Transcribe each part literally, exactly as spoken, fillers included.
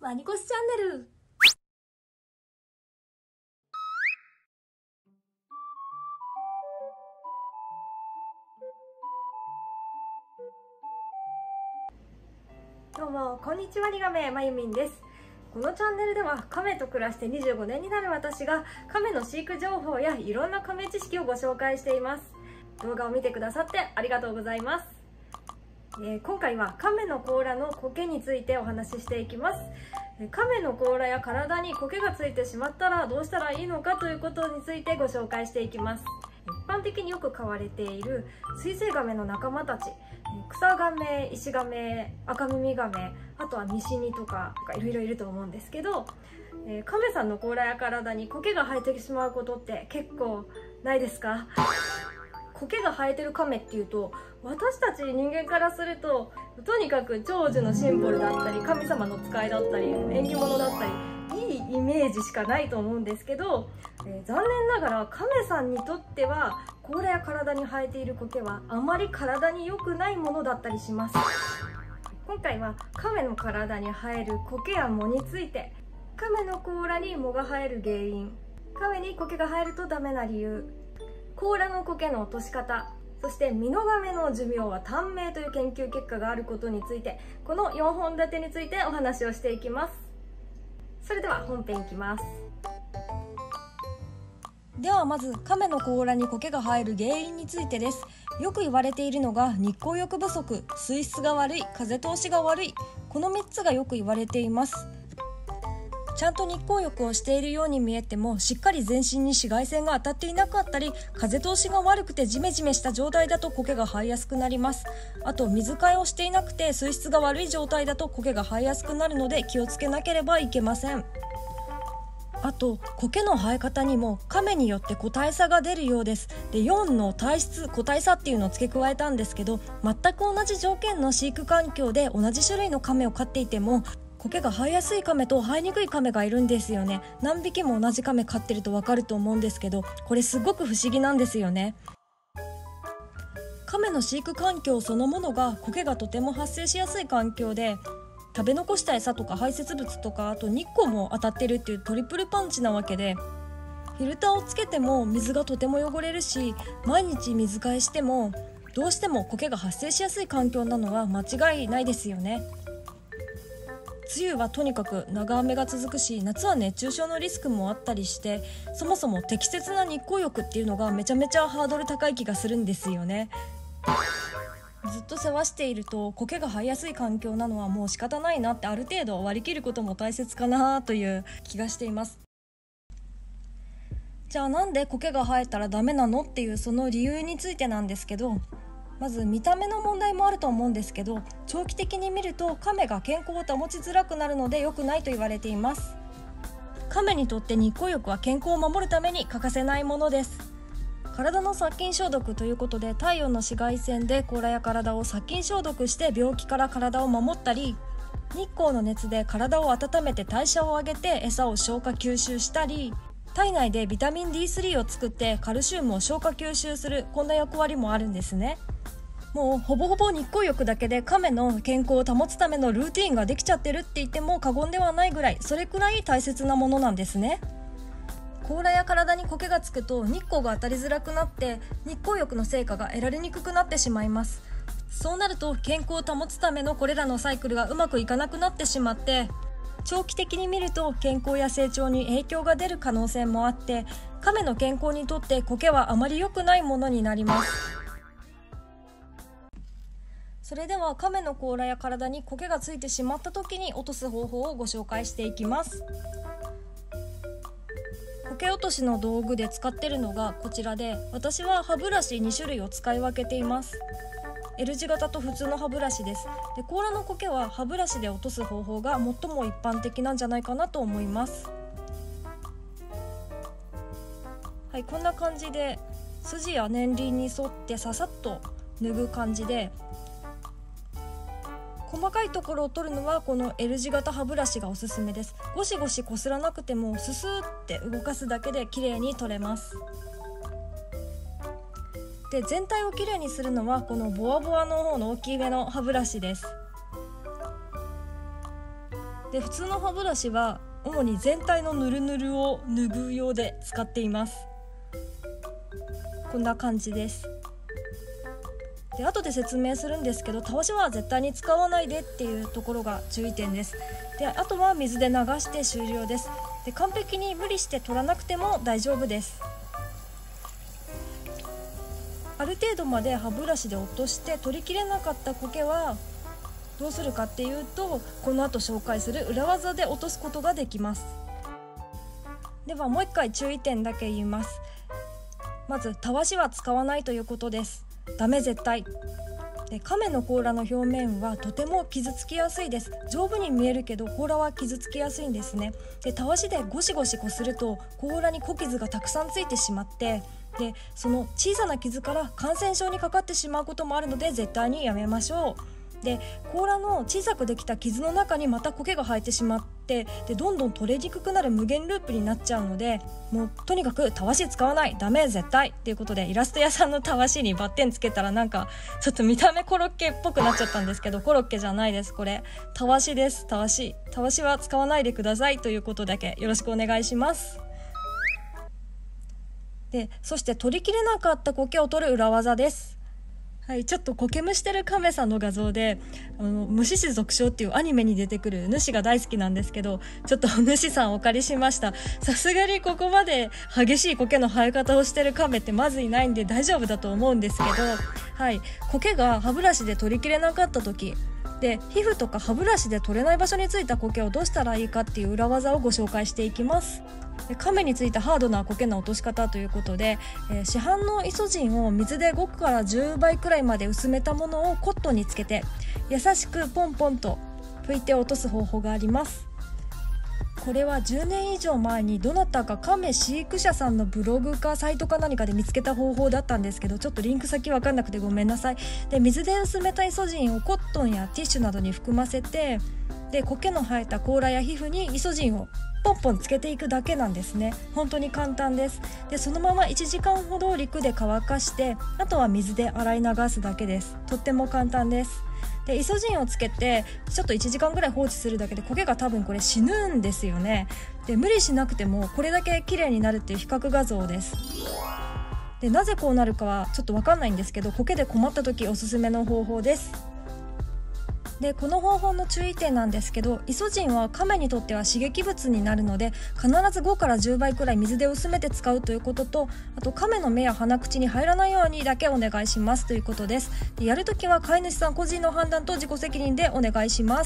マニコスチャンネル。どうもこんにちは、リガメまゆみんです。このチャンネルでは亀と暮らしてにじゅうごねんになる私が亀の飼育情報やいろんな亀知識をご紹介しています。動画を見てくださってありがとうございます。えー、今回は亀の甲羅の苔についてお話ししていきます。亀の甲羅や体に苔がついてしまったらどうしたらいいのかということについてご紹介していきます。一般的によく飼われている水生亀の仲間たち、草亀、石亀、赤耳亀、あとはミシニとかいろいろいると思うんですけど、えー、亀さんの甲羅や体に苔が生えてしまうことって結構ないですか？苔が生えてる亀っていうと、私たち人間からするととにかく長寿のシンボルだったり神様の使いだったり縁起物だったりいいイメージしかないと思うんですけど、えー、残念ながら亀さんにとっては甲羅や体に生えている苔はあまり体に良くないものだったりします。今回は亀の体に生える苔や藻について、亀の甲羅に藻が生える原因、亀に苔が生えるとダメな理由、甲羅の苔の落とし方、そしてミノガメの寿命は短命という研究結果があることについて、このよんほん立てについてお話をしていきます。それでは本編いきます。ではまず亀の甲羅に苔が生える原因についてです。よく言われているのが日光浴不足、水質が悪い、風通しが悪い、このみっつがよく言われています。ちゃんと日光浴をしているように見えても、しっかり全身に紫外線が当たっていなかったり、風通しが悪くてジメジメした状態だと苔が生えやすくなります。あと水替えをしていなくて水質が悪い状態だと苔が生えやすくなるので気をつけなければいけません。あと苔の生え方にも亀によって個体差が出るようです。でよんの体質個体差っていうのを付け加えたんですけど、全く同じ条件の飼育環境で同じ種類の亀を飼っていても苔が生えやすい亀と生えにくい亀がいるんですよね。何匹も同じ亀飼ってると分かると思うんですけど、これすごく不思議なんですよね。亀の飼育環境そのものが苔がとても発生しやすい環境で、食べ残した餌とか排泄物とか、あと日光も当たってるっていうトリプルパンチなわけで、フィルターをつけても水がとても汚れるし、毎日水替えしてもどうしても苔が発生しやすい環境なのは間違いないですよね。梅雨はとにかく長雨が続くし、夏は熱中症のリスクもあったりして、そもそも適切な日光浴っていうのがめちゃめちゃハードル高い気がするんですよね。ずっと世話していると苔が生えやすい環境なのはもう仕方ないなって、ある程度割り切ることも大切かなという気がしています。じゃあなんで苔が生えたらダメなのっていうその理由についてなんですけど、まず見た目の問題もあると思うんですけど、長期的に見ると亀が健康を保ちづらくなるので良くないと言われています。亀にとって日光浴は健康を守るために欠かせないものです。体の殺菌消毒ということで、太陽の紫外線で甲羅や体を殺菌消毒して病気から体を守ったり、日光の熱で体を温めて代謝を上げて餌を消化吸収したり、体内でビタミン ディースリー を作ってカルシウムを消化吸収する、こんな役割もあるんですね。もうほぼほぼ日光浴だけで亀の健康を保つためのルーティーンができちゃってるって言っても過言ではないぐらい、それくらい大切なものなんですね。甲羅や体に苔がつくと日光が当たりづらくなって、日光浴の成果が得られにくくなってしまいます。そうなると健康を保つためのこれらのサイクルがうまくいかなくなってしまって、長期的に見ると健康や成長に影響が出る可能性もあって、亀の健康にとって苔はあまり良くないものになります。それでは亀の甲羅や体に苔がついてしまった時に落とす方法をご紹介していきます。苔落としの道具で使っているのがこちらで、私は歯ブラシに種類を使い分けています。 L 字型と普通の歯ブラシです。で甲羅の苔は歯ブラシで落とす方法が最も一般的なんじゃないかなと思います。はい、こんな感じで筋や年輪に沿ってささっと脱ぐ感じで、細かいところを取るのはこの L 字型歯ブラシがおすすめです。ゴシゴシこすらなくてもススーって動かすだけで綺麗に取れます。で全体を綺麗にするのはこのボワボワの方の大きめの歯ブラシです。 で普通の歯ブラシは主に全体のヌルヌルを拭う用で使っています。こんな感じです。で後で説明するんですけど、たわしは絶対に使わないでっていうところが注意点です。であとは水で流して終了です。で完璧に無理して取らなくても大丈夫です。ある程度まで歯ブラシで落として取りきれなかった苔はどうするかっていうと、この後紹介する裏技で落とすことができます。ではもう一回注意点だけ言います。まずたわしは使わないということです。ダメ絶対。で亀の甲羅の表面はとても傷つきやすいです。丈夫に見えるけど甲羅は傷つきやすいんですね。でたわしでゴシゴシこすると甲羅に小傷がたくさんついてしまって、でその小さな傷から感染症にかかってしまうこともあるので絶対にやめましょう。で甲羅の小さくできた傷の中にまた苔が生えてしまって、でどんどん取れにくくなる無限ループになっちゃうので、もうとにかくたわし使わない、ダメ絶対っていうことで、イラスト屋さんのたわしにバッテンつけたらなんかちょっと見た目コロッケっぽくなっちゃったんですけど、コロッケじゃないです。これたわしです。たわしたわしは使わないでくださいということだけよろしくお願いします。でそして取りきれなかった苔を取る裏技です。はい、ちょっと苔むしてる亀さんの画像で、あの虫師続唱っていうアニメに出てくる主が大好きなんですけど、ちょっと主さんお借りしました。さすがにここまで激しい苔の生え方をしてる亀ってまずいないんで大丈夫だと思うんですけど、はい、苔が歯ブラシで取りきれなかった時で、皮膚とか歯ブラシで取れない場所についた苔をどうしたらいいかっていう裏技をご紹介していきます。で亀についたハードな苔の落とし方ということで、えー、市販のイソジンを水でごからじゅうばいくらいまで薄めたものをコットンにつけて優しくポンポンと拭いて落とす方法があります。これはじゅうねん以上前にどなたか亀飼育者さんのブログかサイトか何かで見つけた方法だったんですけど、ちょっとリンク先わかんなくてごめんなさい。で水で薄めたイソジンをコットンやティッシュなどに含ませて、で苔の生えた甲羅や皮膚にイソジンをポンポンつけていくだけなんですね。本当に簡単です。でそのままいちじかんほど陸で乾かして、あとは水で洗い流すだけです。とっても簡単です。でイソジンをつけてちょっといちじかんぐらい放置するだけで苔が多分これ死ぬんですよね。で無理しなくてもこれだけ綺麗になるっていう比較画像です。でなぜこうなるかはちょっと分かんないんですけど、苔で困った時おすすめの方法です。でこの方法の注意点なんですけど、イソジンは亀にとっては刺激物になるので必ずごからじゅうばいくらい水で薄めて使うということと、あと亀の目や鼻口に入らないようにだけお願いしますということです。でやるときは飼い主さん個人の判断と自己責任でお願いします。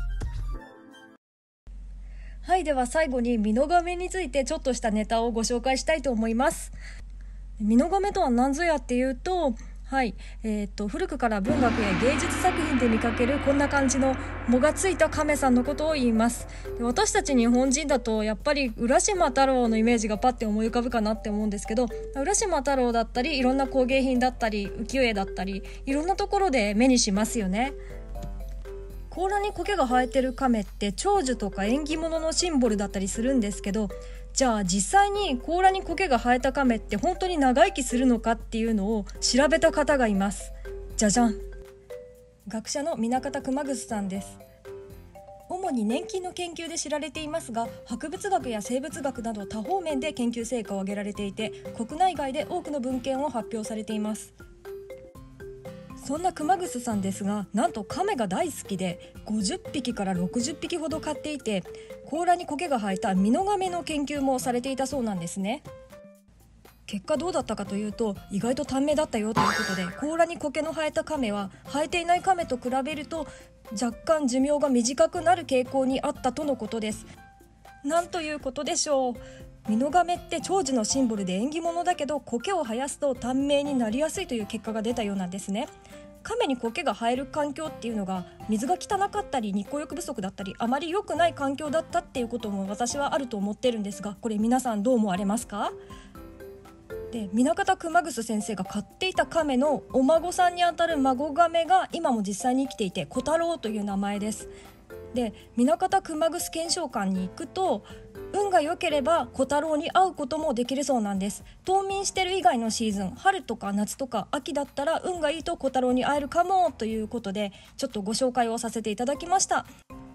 はい、では最後にミノガメについてちょっとしたネタをご紹介したいと思います。ミノガメとは何ぞやっていうと、はい、えー、と古くから文学や芸術作品で見かけるこんな感じの藻がついた亀さんのことを言います。で私たち日本人だとやっぱり浦島太郎のイメージがパッて思い浮かぶかなって思うんですけど、浦島太郎だったりいろんな工芸品だったり浮世絵だったりいろんなところで目にしますよね。甲羅に苔が生えてる亀って長寿とか縁起物のシンボルだったりするんですけど、じゃあ実際に甲羅に苔が生えた亀って本当に長生きするのかっていうのを調べた方がいます。じゃじゃん、学者の南方熊楠さんです。主に年金の研究で知られていますが、博物学や生物学など多方面で研究成果を上げられていて、国内外で多くの文献を発表されています。そんな熊楠さんですが、なんと亀が大好きでごじゅっぴきからろくじゅっぴきほど飼っていて、甲羅に苔が生えたミノガメの研究もされていたそうなんですね。結果どうだったかというと、意外と短命だったよということで、甲羅に苔の生えた亀は生えていない亀と比べると若干寿命が短くなる傾向にあったとのことです。なんということでしょう。ミノガメって長寿のシンボルで縁起物だけど、苔を生やすと短命になりやすいという結果が出たようなんですね。亀に苔が生える環境っていうのが水が汚かったり日光浴不足だったりあまり良くない環境だったっていうことも私はあると思ってるんですが、これ皆さんどう思われますか？で南方熊楠先生が飼っていた亀のお孫さんにあたる孫亀が今も実際に生きていて、小太郎という名前です。で南方熊楠検証館に行くと、運が良ければ小太郎に会うこともできるそうなんです。冬眠してる以外のシーズン、春とか夏とか秋だったら運がいいと小太郎に会えるかもということで、ちょっとご紹介をさせていただきました。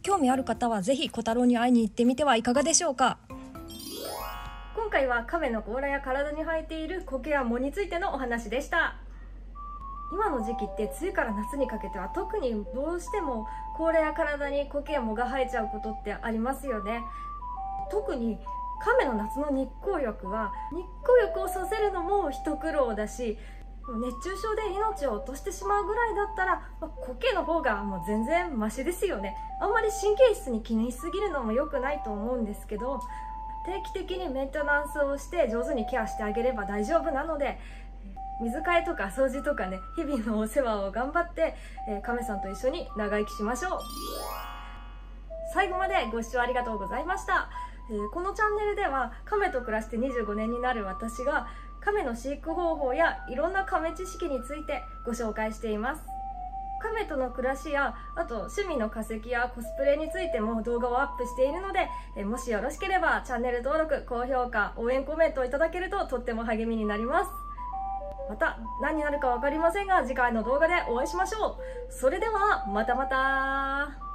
興味ある方はぜひ小太郎に会いに行ってみてはいかがでしょうか。今回は亀の甲羅や体に生えている苔や藻についてのお話でした。今の時期って梅雨から夏にかけては特にどうしても甲羅や体に苔や藻が生えちゃうことってありますよね。特に亀の夏の日光浴は日光浴をさせるのも一苦労だし、熱中症で命を落としてしまうぐらいだったら、まあ、苔の方がもう全然マシですよね。あんまり神経質に気にしすぎるのも良くないと思うんですけど、定期的にメンテナンスをして上手にケアしてあげれば大丈夫なので、水替えとか掃除とかね、日々のお世話を頑張って、えー、亀さんと一緒に長生きしましょう。最後までご視聴ありがとうございました。えー、このチャンネルでは亀と暮らしてにじゅうごねんになる私が亀の飼育方法やいろんな亀知識についてご紹介しています。亀との暮らしや、あと趣味の化石やコスプレについても動画をアップしているので、えもしよろしければチャンネル登録、高評価、応援コメントをいただけるととっても励みになります。また何になるか分かりませんが、次回の動画でお会いしましょう。それではまたまた。